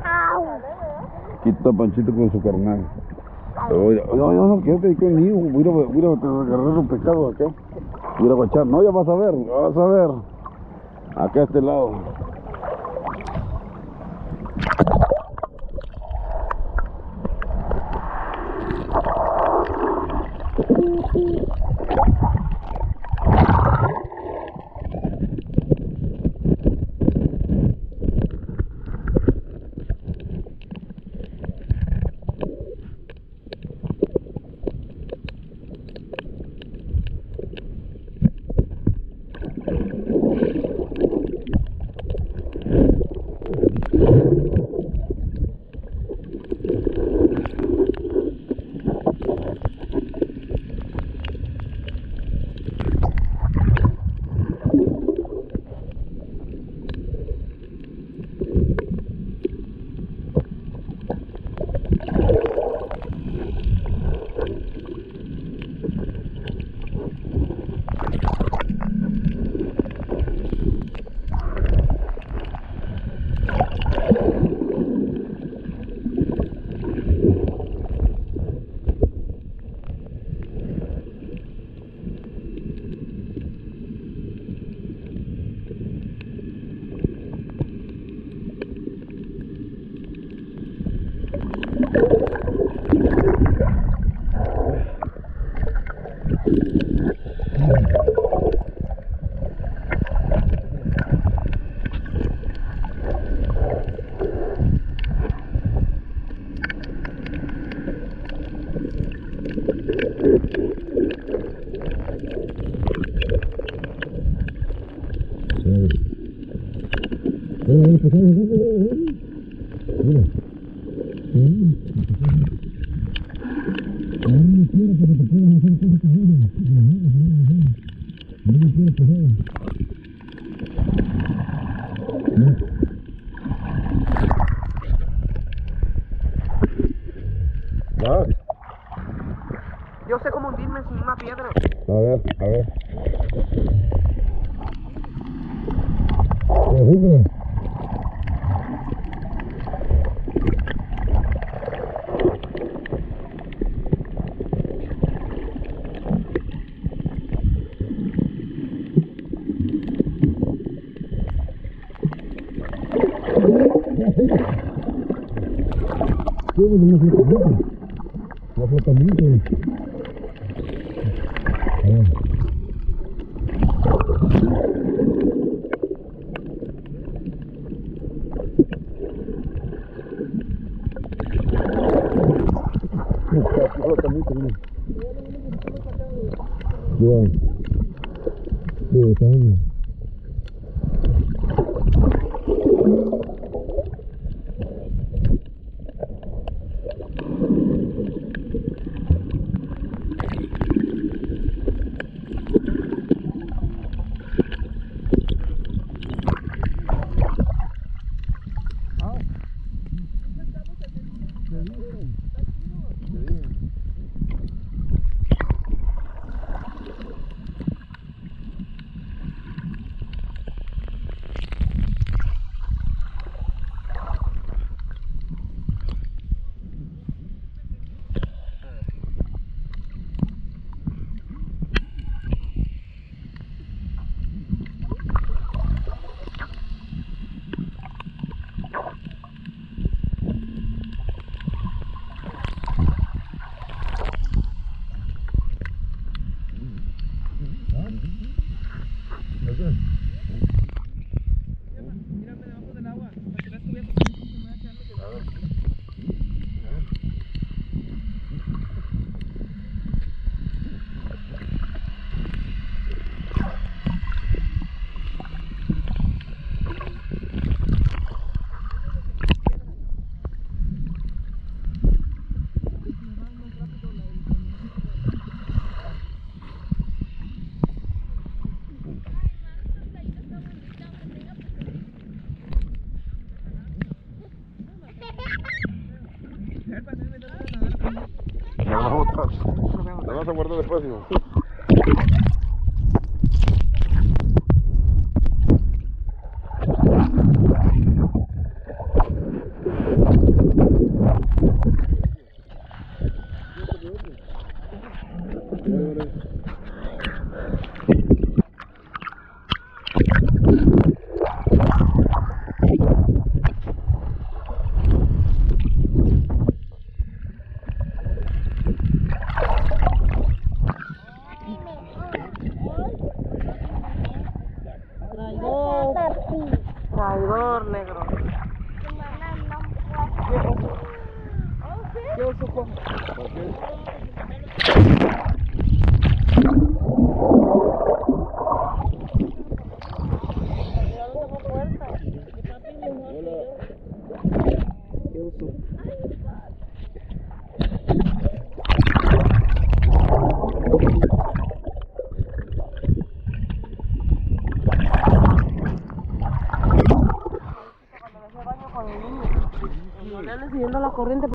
Aquí está Panchito con su carnal. No, quédate ahí conmigo. Voy a agarrar un pescado acá. Voy a guachar. No, ya vas a ver. Acá a este lado. Yo sé cómo hundirme sin una piedra. A ver. La flotamiento. La vas a guardar después, hijo. color negro. ¿Qué oso coge? ¿Qué oso? Cuando me hace baño con el niño, no le ando siguiendo la corriente.